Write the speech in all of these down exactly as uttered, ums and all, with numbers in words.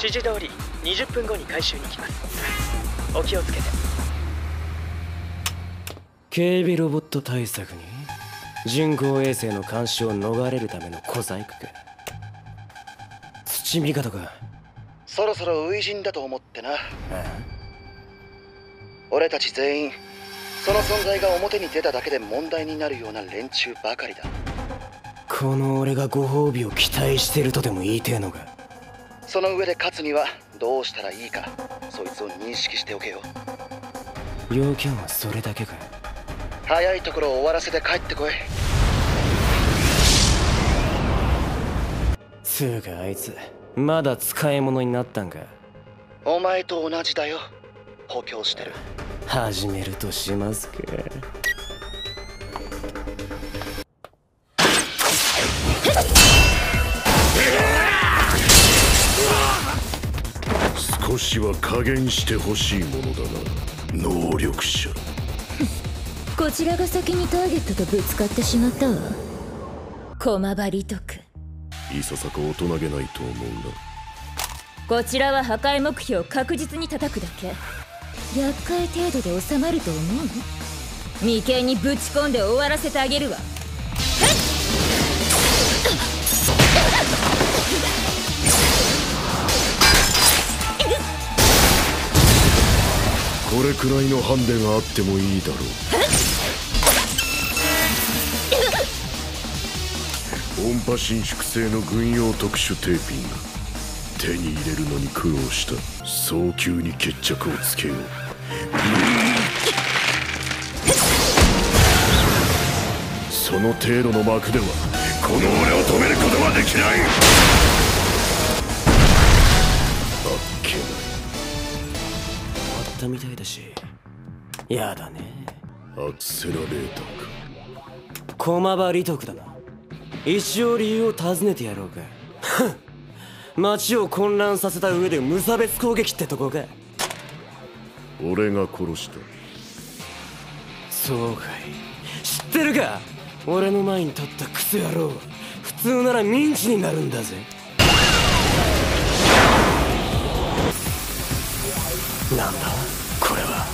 指示通りにじゅっぷんごに回収に来ます。お気をつけて。 警備ロボット対策に人工衛星の監視を逃れるための小細工か。土味方か。 そろそろ初陣だと思ってな。 ああ、 俺たち全員その存在が表に出ただけで問題になるような連中ばかりだ。 この俺がご褒美を期待してるとでも言いてえのか。 その上で勝つにはどうしたらいいか、そいつを認識しておけよ。 要件はそれだけか。 早いところ終わらせて帰ってこい。 つうかあいつまだ使い物になったんか。 お前と同じだよ。補強してる。 始めるとしますか。 少しは加減してほしいものだな、能力者。 こちらが先にターゲットとぶつかってしまったわ。駒場利得。 いささか大人げないと思うこちらは破壊目標を確実に叩くだけ。厄介程度で収まると思う？眉間にぶち込んで終わらせてあげるわ。 これくらいのハンデがあってもいいだろう。音波伸縮性の軍用特殊テーピング、手に入れるのに苦労した。早急に決着をつけよう。その程度の幕ではこの俺を止めることはできない。あっけない。 あったみたいだしやだね。 アクセラレーターか。 駒場利得だな。一応理由を尋ねてやろうか。街を混乱させた上で無差別攻撃ってとこか。 俺が殺した。 そうかい。知ってるか、俺の前に立ったクソ野郎普通ならミンチになるんだぜ。なんだこれは。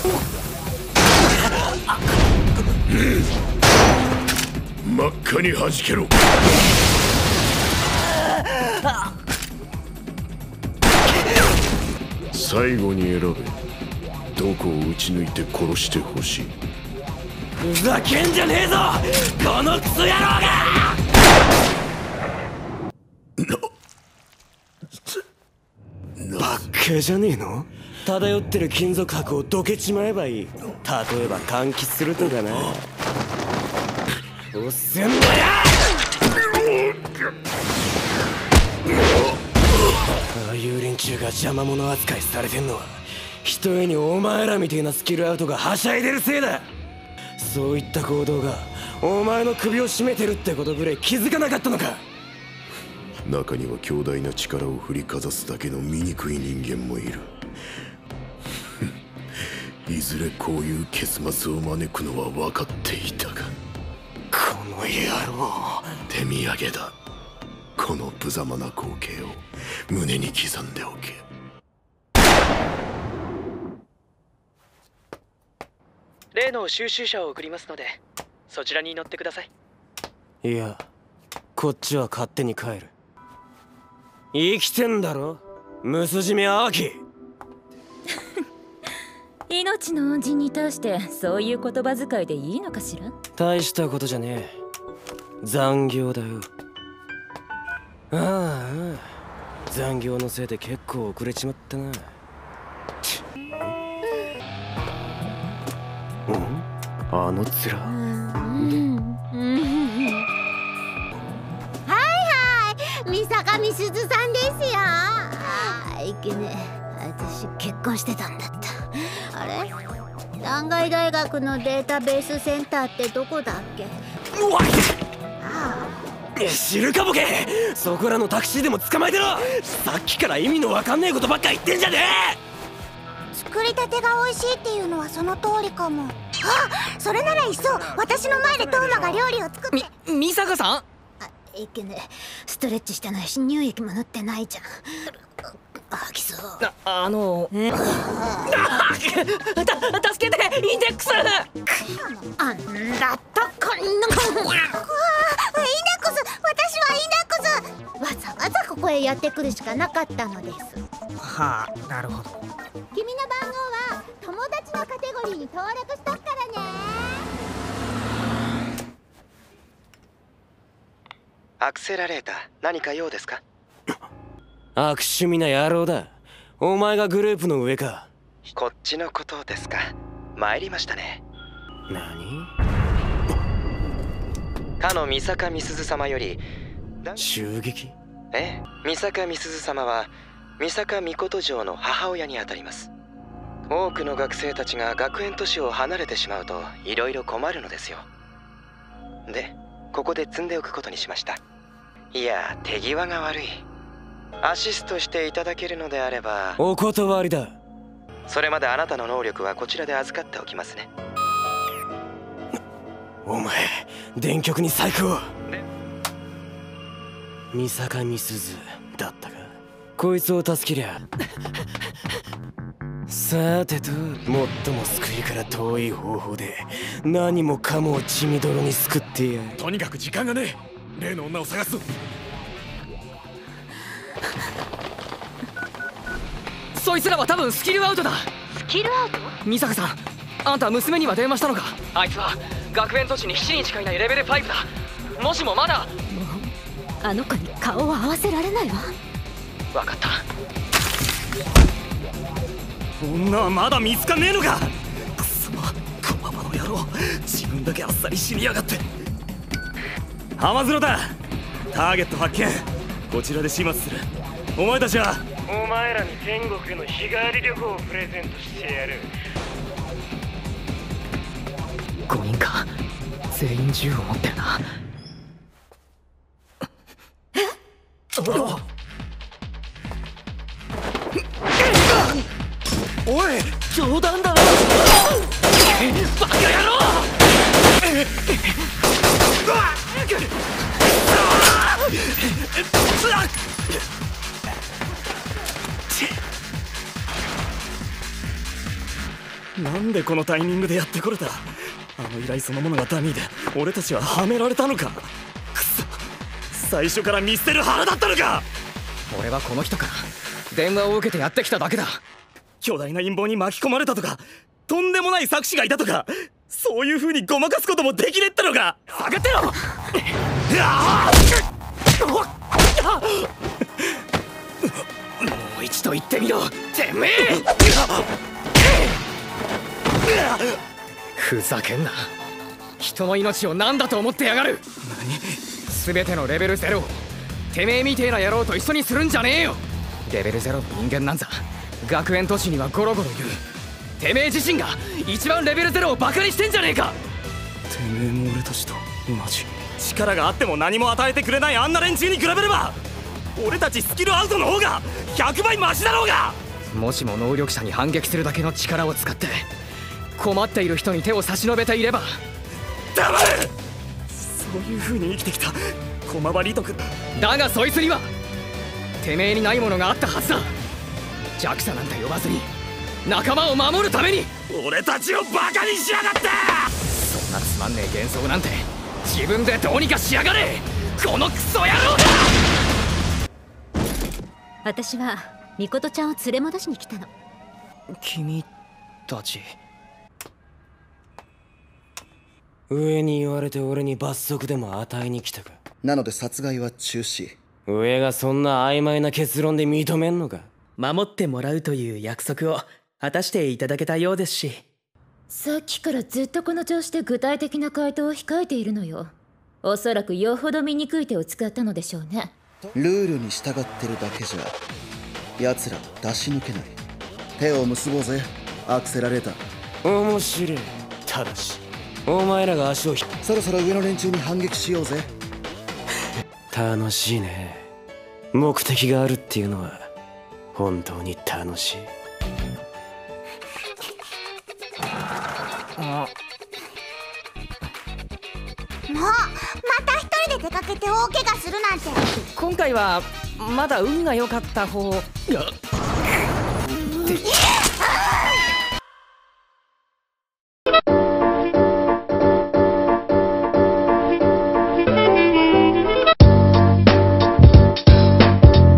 真っ赤に弾けろ。最後に選べ。どこを撃ち抜いて殺してほしい。 ふざけんじゃねえぞこのクソ野郎が。バカじゃねえの。漂ってる金属箔をどけちまえばいい。例えば換気するとかな。おっせんだよ。ああいう連中が邪魔者扱いされてんのはひとえにお前らみてえなスキルアウトがはしゃいでるせいだ。そういった行動がお前の首を絞めてるってことぐらい気づかなかったのか。 中には強大な力を振りかざすだけの醜い人間もいる。いずれこういう結末を招くのは分かっていたが。 この野郎。 手土産だ。この無様な光景を胸に刻んでおけ。 例の収集車を送りますのでそちらに乗ってください。 いやこっちは勝手に帰る。生きてんだろムスジメアーキ。 命の恩人に対してそういう言葉遣いでいいのかしら。 大したことじゃねえ。残業だよ。ああ、ああ残業のせいで結構遅れちまったな。うん、あの面。 はいはい、三坂美鈴さんですよ。あーいけねえ、私結婚してたんだった。あれ、断崖大学のデータベースセンターってどこだっけ。 うわっ、 あ知るかボケ。そこらのタクシーでも捕まえてろ。さっきから意味のわかんねえことばっか言ってんじゃねー、作りたてが美味しいっていうのはその通りかも。あ、それならいっそ私の前でトーマが料理を作って。 み、美坂さん。 あ、いけねえ、ストレッチしてないし乳液も塗ってないじゃん。 吐きそう。 ああのえた助けてインデックス。 あんだとこんな。インデックス、私はインデックス。わざわざここへやってくるしかなかったのです。 はあ、なるほど。 君の番号は友達のカテゴリーに登録しとくからね。 アクセラレーター、何か用ですか？ 悪趣味な野郎だ。お前がグループの上か。 こっちのことですか。参りましたね。 何？ かの三坂美鈴様より。 襲撃？ ええ、三坂美鈴様は三坂美琴城の母親にあたります。多くの学生たちが学園都市を離れてしまうといろいろ困るのですよ。で、ここで積んでおくことにしました。いや、手際が悪い。アシストしていただけるのであれば。 お断りだ。 それまであなたの能力はこちらで預かっておきますね。 お前、電極に細工を。三坂美鈴だったか。こいつを助けりゃさてと、最も救いから遠い方法で何もかもを血みどろに救ってやる。 とにかく時間がねえ。例の女を探すぞ。 そいつらは多分スキルアウトだ。 スキルアウト？ 美坂さん、あんた娘には電話したのか？あいつは学園都市にしちにんしかいないレベルごだ。もしもまだ。 あの子に顔を合わせられないわ。 分かった。 女はまだ見つかんねえのか。くそ、こままの野郎、自分だけあっさり死にやがって。浜園だ。ターゲット発見。こちらで始末する。お前たちは。 お前らに天国への日帰り旅行をプレゼントしてやる。 ごにんか。全員銃を持ってるな。 おい、 冗談だろ。バカ野郎。 なんでこのタイミングでやってこれた。あの依頼そのものがダミーで俺たちははめられたのか。くそ、最初から見捨てる腹だったのか。 俺はこの人から電話を受けてやってきただけだ。 巨大な陰謀に巻き込まれたとか、とんでもない策士がいたとか、そういう風にごまかすこともできねえったのか。 下がってろ。もう一度言ってみろ、てめえ。ふざけんな。人の命を何だと思ってやがる。全てのレベルゼロをてめえみてえな野郎と一緒にするんじゃねえよ。レベルゼロの人間なんざ学園都市にはゴロゴロいる。てめえ自身が一番レベルゼロをバカにしてんじゃねえか。 てめえも俺たちと同じ。力があっても何も与えてくれないあんな連中に比べれば、俺たちスキルアウトの方がひゃくばいマシだろうが。 もしも能力者に反撃するだけの力を使って困っている人に手を差し伸べていれば。 黙れ。そういう風に生きてきた駒場理徳だが、そいつにはてめえにないものがあったはずだ。弱者なんて呼ばずに仲間を守るために。 俺たちをバカにしやがって。 そんなつまんねえ幻想なんて自分でどうにかしやがれ、このクソ野郎だ。 私はミコトちゃんを連れ戻しに来たの。 君たち。 上に言われて俺に罰則でも与えに来たか。 なので殺害は中止。 上がそんな曖昧な結論で認めんのか。 守ってもらうという約束を果たしていただけたようですし。 さっきからずっとこの調子で具体的な回答を控えているのよ。おそらくよほど醜い手を使ったのでしょうね。 ルールに従ってるだけじゃ奴らは出し抜けない。手を結ぼうぜ、アクセラレーター。 面白い。ただしお前らが足をひそろそろ上の連中に反撃しようぜ。 楽しいね。目的があるっていうのは本当に楽しい。 もうまた一人で出かけて大怪我するなんて。 今回はまだ運が良かった方。いや、